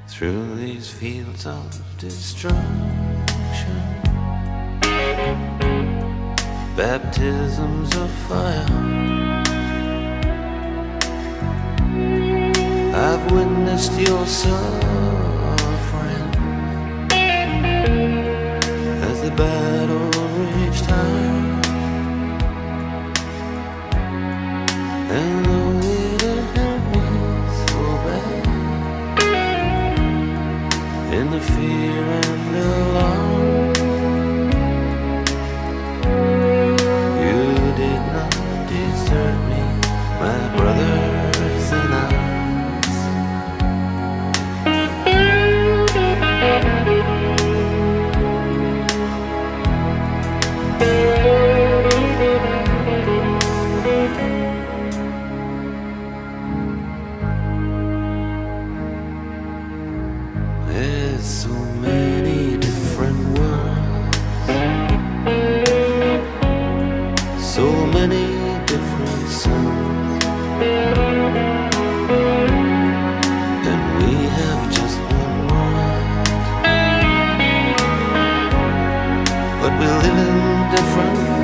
through these fields of destruction. Baptisms of fire, I've witnessed your suffering as the battle raged high. And though it hurt me so bad, in the fear and alarm, you did not desert me, my brothers in arms. There's so many different worlds, so many different suns, and we have just one world, but we live in different ones.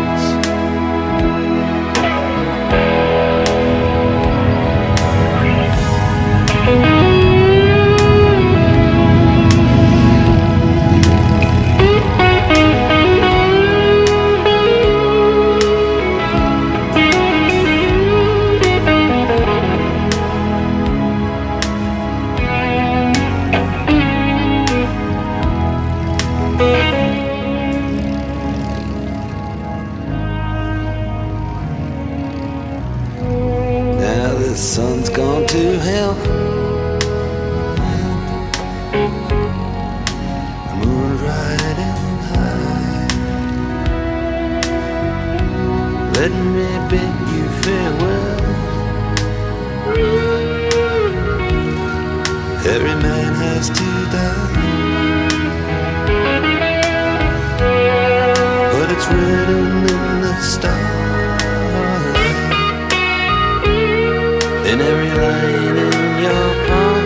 Now the sun's gone to hell, the moon's riding high. Let me bid you farewell. Every man has to die, but it's written in the starlight, in every line in your palm.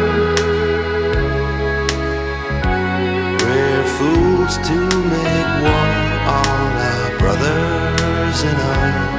We're fools to make war on our brothers in arms.